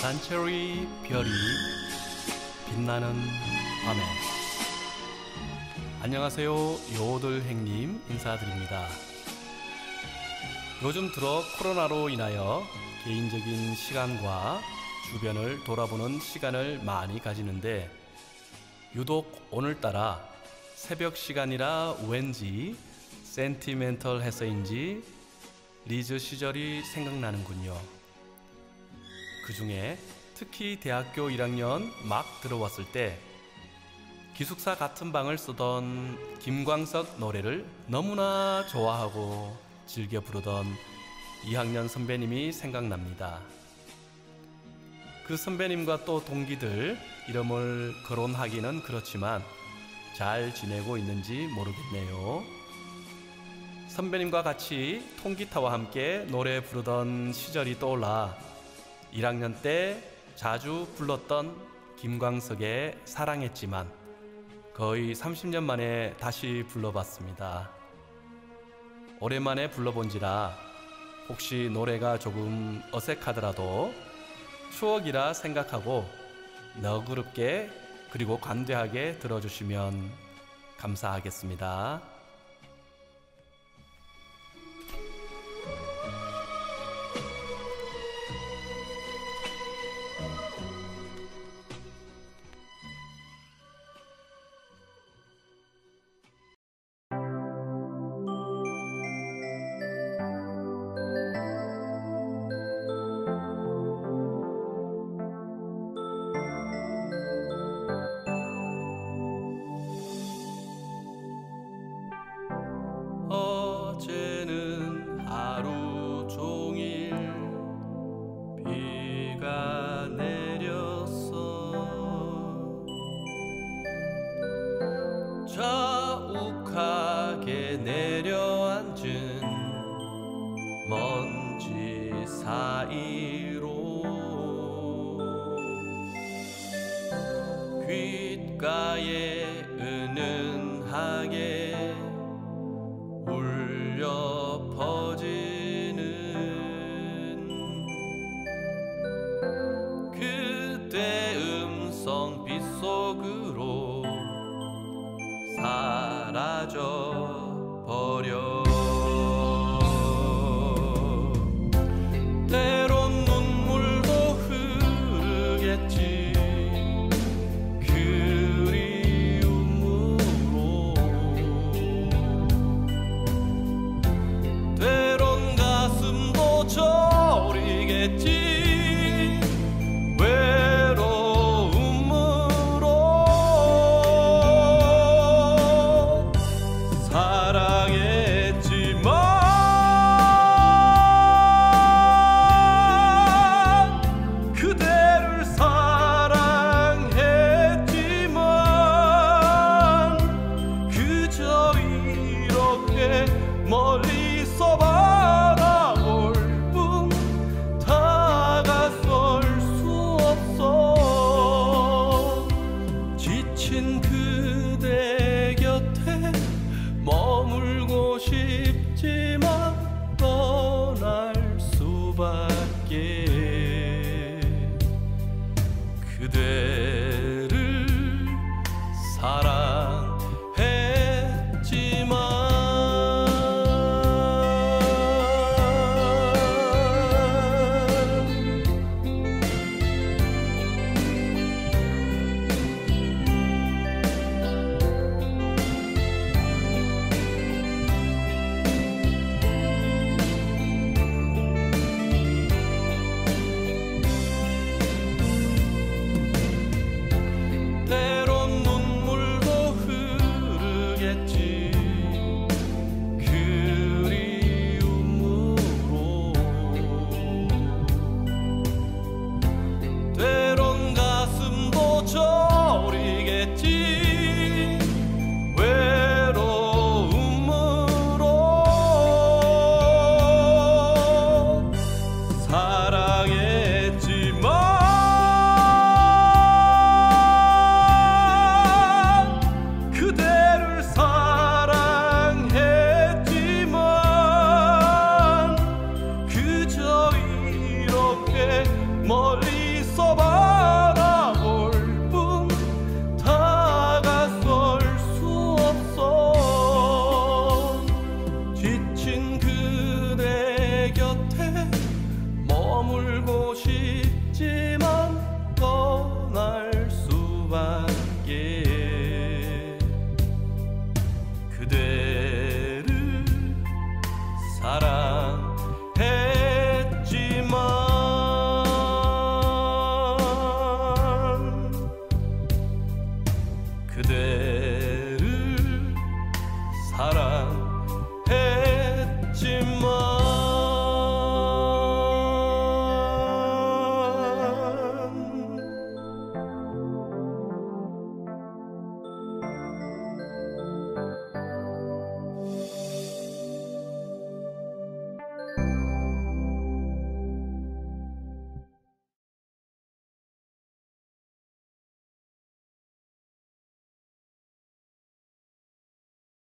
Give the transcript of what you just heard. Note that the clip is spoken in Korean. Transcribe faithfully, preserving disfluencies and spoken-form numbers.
산체리 별이 빛나는 밤에. 안녕하세요, 요들행님 인사드립니다. 요즘 들어 코로나로 인하여 개인적인 시간과 주변을 돌아보는 시간을 많이 가지는데 유독 오늘따라 새벽 시간이라 왠지 센티멘털해서인지 리즈 시절이 생각나는군요. 그 중에 특히 대학교 일 학년 막 들어왔을 때 기숙사 같은 방을 쓰던 김광석 노래를 너무나 좋아하고 즐겨 부르던 이 학년 선배님이 생각납니다. 그 선배님과 또 동기들 이름을 거론하기는 그렇지만 잘 지내고 있는지 모르겠네요. 선배님과 같이 통기타와 함께 노래 부르던 시절이 떠올라 일 학년 때 자주 불렀던 김광석의 사랑했지만 거의 삼십 년 만에 다시 불러봤습니다. 오랜만에 불러본지라 혹시 노래가 조금 어색하더라도 추억이라 생각하고 너그럽게 그리고 관대하게 들어주시면 감사하겠습니다. 어제는 하루 종일 비가 내렸어. 자욱하게 내려앉은 먼지 사이로 귓가에 은은하게 울려 퍼지는 그대 음성 빗속으로 사라져 버려. 때론 눈물도 흐르겠지. 저리겠지. 외로움으로 사랑했지만 그대를 사랑했지만 그저 이렇게 멀리서 바라볼 지친 그대 곁에 머물고 싶지만 떠날 수밖에. 그대